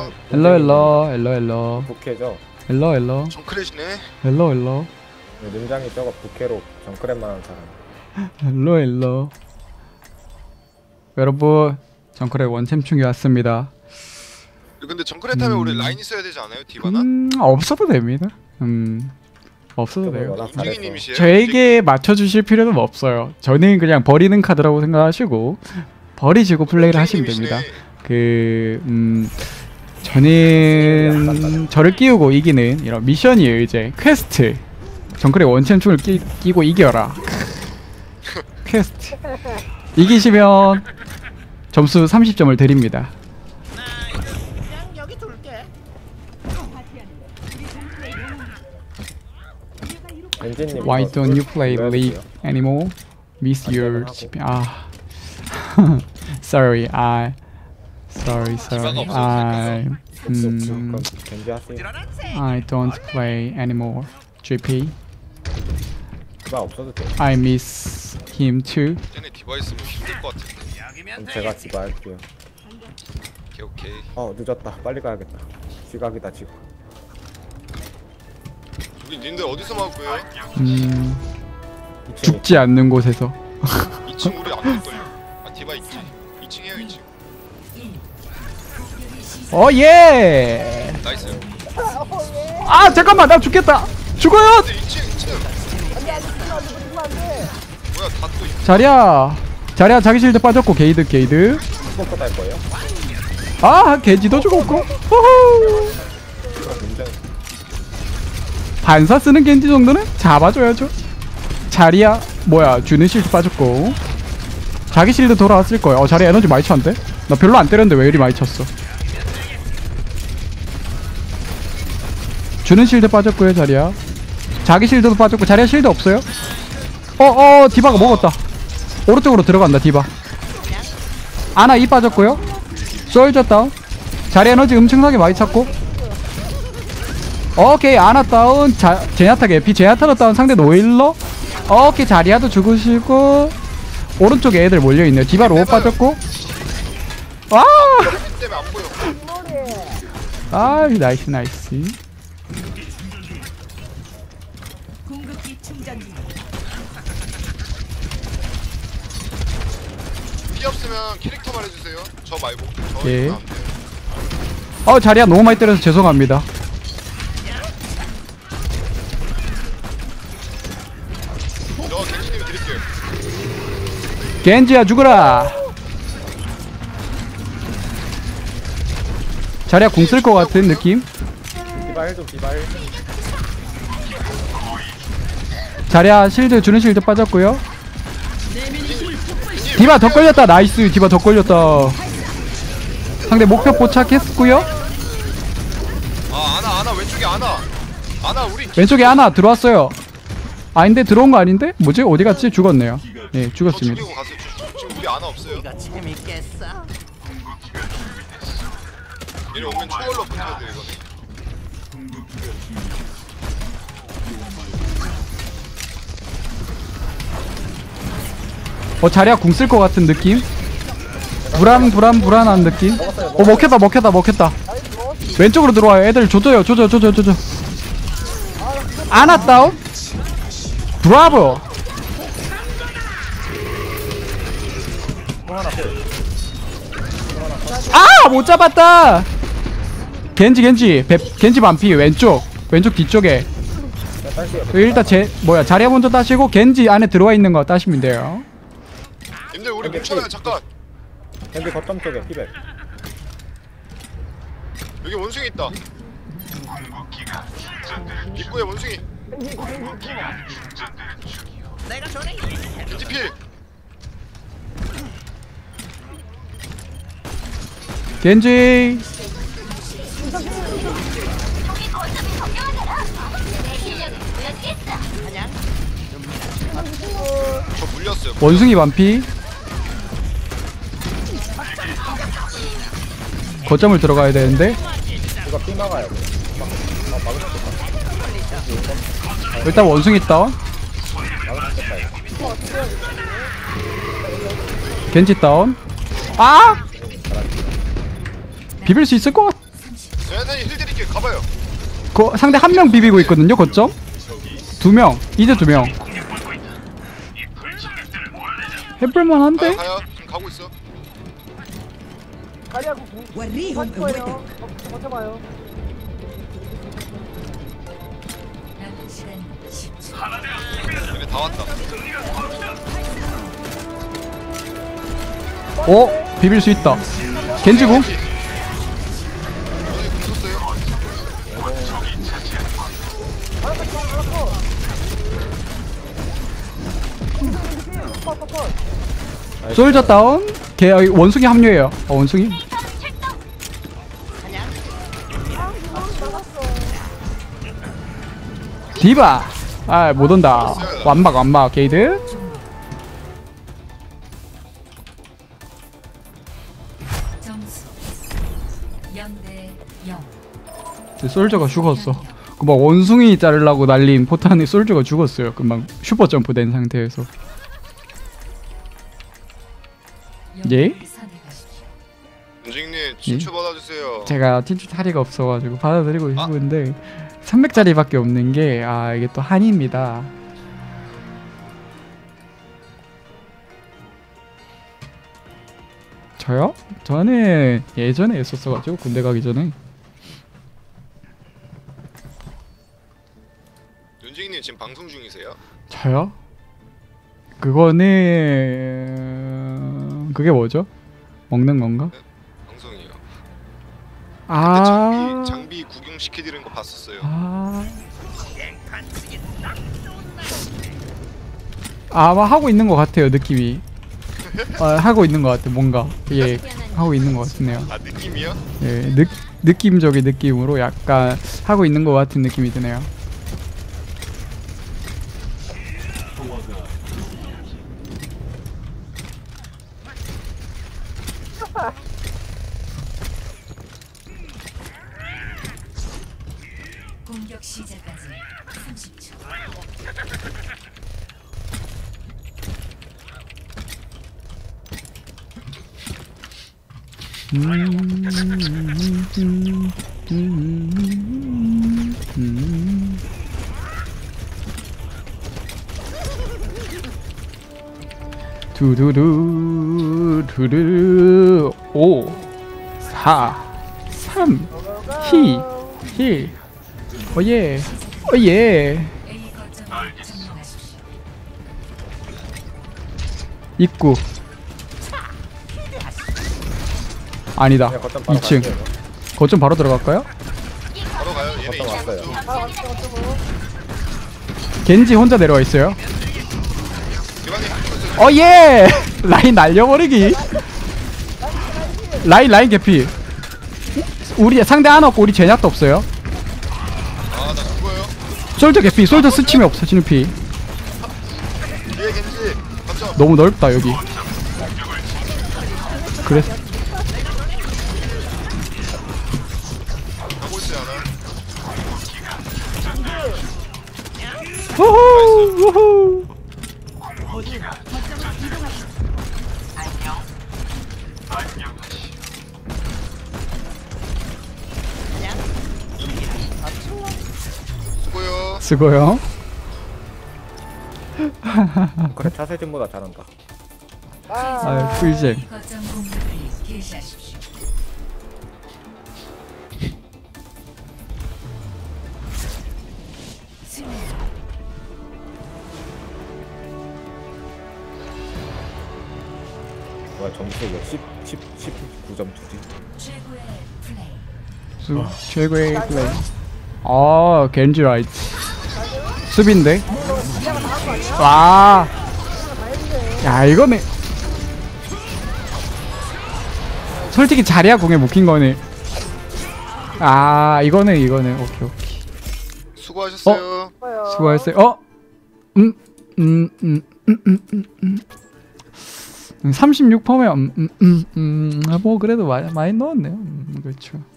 헬로. 부캐죠. 헬로. 정크렛이네. 헬로. 능장이 저거 부캐로 정크랩만 하는 사람. 헬로. 여러분, 정크랩 원챔충이 왔습니다. 근데 정크렛 하면 우리 라인 있어야 되지 않아요? 디바나? 없어도 됩니다. 없어도 돼요. 워낙 잘해서. 움직이님이시에요? 저에게 맞춰주실 필요는 없어요. 저는 그냥 버리는 카드라고 생각하시고 버리시고 플레이를 하시면 됩니다. 저는 저를 끼우고 이기는 이런 미션이에요. 이제 퀘스트. 정글의 원챔충을 끼고 이겨라. 퀘스트. 이기시면 점수 30점을 드립니다. Why don't you play League anymore? Miss your GP. Sorry. I don't play anymore. GP. 디바 없어도 돼. I miss him too. 쟤네 디바 있으면 힘들 것 같은데. 그럼 제가 디바 할게요. 오케이. 늦었다. 빨리 가야겠다. 지각이다 지금. 저기 님들 어디서 막고요? 죽지 않는 곳에서. 2층 우리 안 될걸요? 디바 있지. 2층이에요 2층. 예. 나이스. 잠깐만, 나 죽겠다. 죽어요. 2층. 뭐야 다 또 있... 자리야 자기 실드 빠졌고 게이드. 스포커 딸 거예요? 겐지도 죽었고. 호호. 반사 쓰는 겐지 정도는 잡아줘야죠. 자리야 주는 실드 빠졌고 자기 실드 돌아왔을 거예요. 자리야 에너지 많이 찼는데? 나 별로 안 때렸는데 왜 이리 많이 찼어. 주는 실드 빠졌고요. 자리야 자기 실드도 빠졌고 자리야 실드 없어요. 디바가 먹었다. 오른쪽으로 들어간다. 디바 아나 이 빠졌고요. 솔저 다운. 자리 에너지 엄청나게 많이 찼고. 오케이 아나 다운. 제냐타 개피. 제냐타도 다운. 상대 노일러. 오케이 자리야도 죽으시고. 오른쪽에 애들 몰려있네요. 디바 로우 빠졌고. 때문에 안 보여. 나이스. 피 없으면 캐릭터 말해주세요. 저 말고. 예. 안 돼요. 자리야 너무 많이 때려서 죄송합니다. 저 겐지님 드릴게요. 겐지야 죽어라. 자리야 궁 쓸 것 같은 느낌. 디바 힐 좀 디바 힐. 자리야 실드 주는 실드 빠졌고요. 디바 더 걸렸다. 나이스. 디바 더 걸렸다. 상대 목표 포착했고요. 아나 왼쪽에 아나 우리 왼쪽에 하나 들어왔어요. 아닌데 들어온 거 아닌데? 뭐지? 어디 갔지? 죽었네요. 예, 죽었습니다. 죽이고 가세요. 지금 우리 아나 없어요. 얘네 오면 초월로 붙어야 돼 이거는. 자리야 궁 쓸 것 같은 느낌? 불안한 느낌? 먹혔다. 왼쪽으로 들어와요. 애들 조져. 아나 다운? 브라보! 못 잡았다! 겐지 반피. 왼쪽 뒤쪽에. 일단 자리야 먼저 따시고 겐지 안에 들어와 있는 거 따시면 돼요. 님들 우리 뭉쳐요. 잠깐. 겐지 거점 쪽에 피백. 여기 원숭이 있다. 입구에 원숭이. 겐지필. 겐지 저 물렸어요. 원숭이 반피. 거점을 들어가야 되는데 이거 피 막아야 돼. 막을 수 있겠다. 일단 원숭이 다운. 막을 수 있겠다 이거. 겐지 다운. 비빌 수 있을 것 같... 네, 힐 드릴게요. 가봐요. 그 상대 한 명 비비고 있거든요. 거점 2명 이제 2명 해볼만한데? 가요. 지금 가고 있어. 가리하고 할 거예요. 버텨봐요. 얘네 다 왔다. 비빌 수 있다. 겐지궁 어디 궁 썼어요? 솔저 다운. 원숭이 합류해요. 원숭이 디바. 못온다. 완막 게이드. 점수 0대 0. 솔저가 죽었어. 그 막 원숭이 자르려고 날린 포탄에 솔저가 죽었어요. 금방 슈퍼 점프 된 상태에서. 예? 윤직님 친추 받아주세요. 제가 tin추 자리가 없어가지고 받아들이고 싶은데 300짜리밖에 없는 게 이게 또 한입니다. 저요? 저는 예전에 했었어가지고 군대 가기 전에. 윤직님 지금 방송 중이세요? 저요? 그거는 그게 뭐죠? 먹는 건가? 방송이요. 아, 장비 구경 시켜드리는 거 봤었어요. 아마 하고 있는 것 같아요. 느낌이. 하고 있는 것 같아. 뭔가 예 하고 있는 것 같네요. 아 느낌이요? 예, 느낌적인 느낌으로 약간 하고 있는 것 같은 느낌이 드네요. 공격 시작까지 30초. 두두두 두두 5 4 3 2 1 오예 오예. A 거점을 점령하십시오. 입구 아니다. 그냥 거점 바로 2층 갈게요. 거점 바로 들어갈까요? 바로 가요. 얘네 거점 왔어요. 겐지 혼자 내려와 있어요. 대박이 어예. 라인 날려버리기. 라인 개피. 우리 상대 하나 없고 우리 제약도 없어요. 아나 죽어요. 솔저 개피. 솔저 스침이 없어지는 피. 뒤에 겐지. 거점. 너무 넓다 여기. 그래. 가고 있지 않아? 우후 우후. 수고요. 수고요. 그래 차세진보다 잘한다. 풀잼. A 거점 공격을 개시하십시오. 수면 뭐야 점수 이거 19점 주지. 최고의 플레이. 최고의 플레이. 겐지 라이트. 수비인데. 와. 야 이거네. 솔직히 자리야 공에 묵힌 거네. 이거는 오케이. 수고하셨어요. 수고했어요. 36%면 뭐 그래도 많이 넣었네요. 그렇죠.